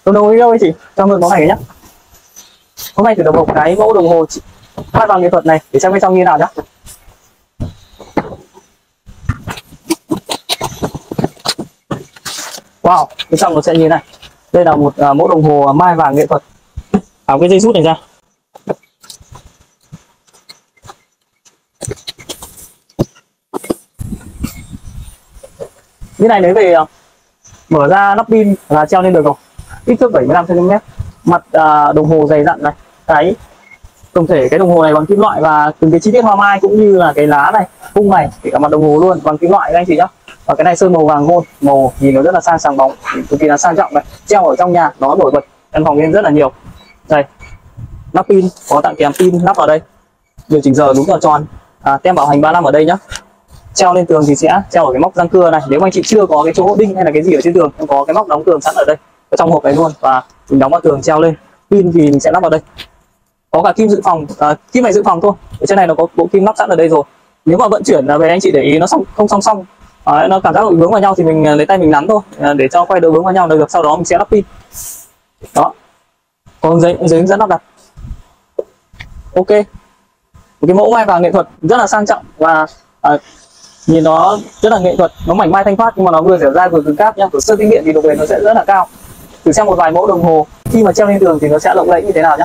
Đồng hồ đâu ấy chị, cho mượn mẫu này nhé. Hôm nay thử được một cái mẫu đồng hồ mai vàng nghệ thuật này để xem bên trong như nào nhé. Wow, bên trong nó sẽ như thế này. Đây là một mẫu đồng hồ mai vàng nghệ thuật. Tháo cái dây rút này ra. Cái này lấy về mở ra nắp pin là treo lên được rồi. Kích thước 75 cm. Mặt đồng hồ dày dặn này. Cái tổng thể cái đồng hồ này bằng kim loại và từng cái chi tiết hoa mai cũng như là cái lá này, cung này, kể cả mặt đồng hồ luôn bằng kim loại các anh chị nhá. Và cái này sơn màu vàng gold, màu nhìn nó rất là sang sáng bóng, cực kỳ là sang trọng này. Treo ở trong nhà nó nổi bật căn phòng lên rất là nhiều. Đây, nắp pin có tặng kèm pin lắp vào đây, điều chỉnh giờ đúng giờ tròn, tem bảo hành 3 năm ở đây nhá. Treo lên tường thì sẽ treo ở cái móc răng cưa này. Nếu mà anh chị chưa có cái chỗ đinh hay là cái gì ở trên tường, em có cái móc đóng tường sẵn ở đây, ở trong hộp này luôn, và mình đóng vào tường treo lên. Pin thì mình sẽ lắp vào đây. Có cả kim dự phòng, kim này dự phòng thôi. Ở trên này nó có bộ kim lắp sẵn ở đây rồi. Nếu mà vận chuyển về anh chị để ý nó không song song, nó cảm giác bị vướng vào nhau thì mình lấy tay mình nắn thôi, để cho quay đỡ vướng vào nhau là được. Sau đó mình sẽ lắp pin. Đó. Có giấy hướng dẫn lắp đặt. Ok. Một cái mẫu mai vàng nghệ thuật rất là sang trọng và nhìn nó rất là nghệ thuật, nó mảnh mai thanh thoát nhưng mà nó vừa dẻo dai vừa cứng cáp nhá. Sơn tinh điện thì độ bền nó sẽ rất là cao. Thử xem một vài mẫu đồng hồ khi mà treo lên tường thì nó sẽ lộng lẫy như thế nào nhá.